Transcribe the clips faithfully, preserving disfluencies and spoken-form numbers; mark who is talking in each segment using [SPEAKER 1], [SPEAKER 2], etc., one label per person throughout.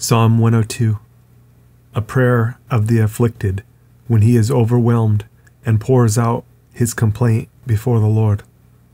[SPEAKER 1] Psalm one oh two, a prayer of the afflicted when he is overwhelmed and pours out his complaint before the Lord.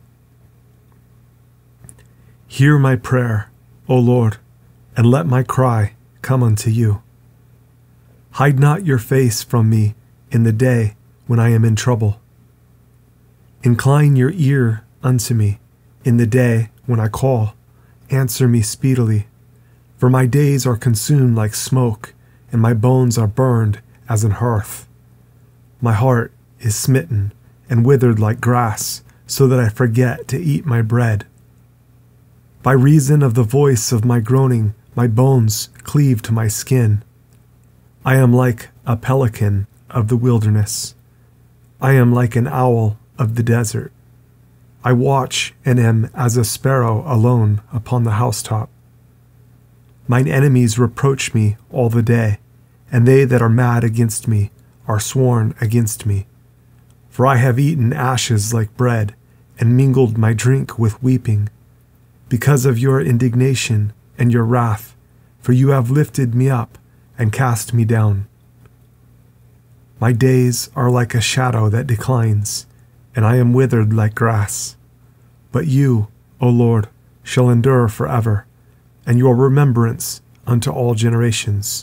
[SPEAKER 1] Hear my prayer, O Lord, and let my cry come unto you. Hide not your face from me in the day when I am in trouble. Incline your ear unto me in the day when I call. Answer me speedily. For my days are consumed like smoke, and my bones are burned as an hearth. My heart is smitten and withered like grass, so that I forget to eat my bread. By reason of the voice of my groaning, my bones cleave to my skin. I am like a pelican of the wilderness. I am like an owl of the desert. I watch and am as a sparrow alone upon the housetop. Mine enemies reproach me all the day, and they that are mad against me are sworn against me. For I have eaten ashes like bread, and mingled my drink with weeping, because of your indignation and your wrath, for you have lifted me up and cast me down. My days are like a shadow that declines, and I am withered like grass. But you, O Lord, shall endure forever, and your remembrance unto all generations.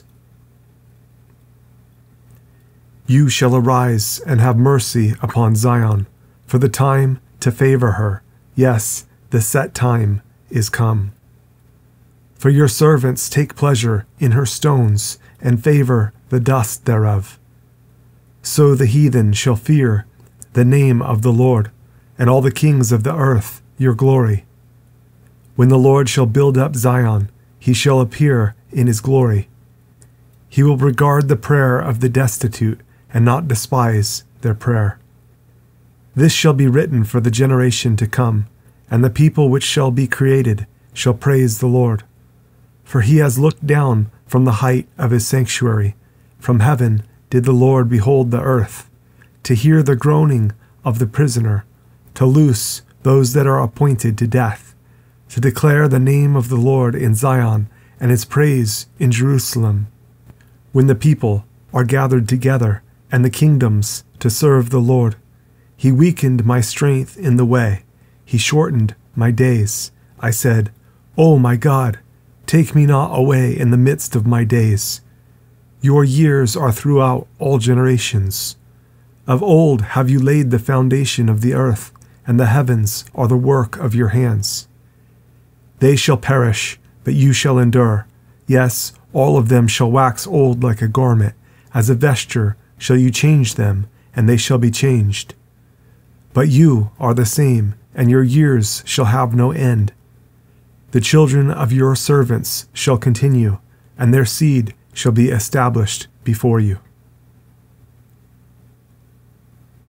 [SPEAKER 1] You shall arise and have mercy upon Zion, for the time to favor her, yes, the set time is come. For your servants take pleasure in her stones, and favor the dust thereof. So the heathen shall fear the name of the Lord, and all the kings of the earth your glory. When the Lord shall build up Zion, he shall appear in his glory. He will regard the prayer of the destitute, and not despise their prayer. This shall be written for the generation to come, and the people which shall be created shall praise the Lord. For he has looked down from the height of his sanctuary. From heaven did the Lord behold the earth, to hear the groaning of the prisoner, to loose those that are appointed to death, to declare the name of the Lord in Zion, and his praise in Jerusalem. When the people are gathered together, and the kingdoms to serve the Lord, he weakened my strength in the way. He shortened my days. I said, O my God, take me not away in the midst of my days. Your years are throughout all generations. Of old have you laid the foundation of the earth, and the heavens are the work of your hands. They shall perish, but you shall endure. Yes, all of them shall wax old like a garment. As a vesture shall you change them, and they shall be changed. But you are the same, and your years shall have no end. The children of your servants shall continue, and their seed shall be established before you.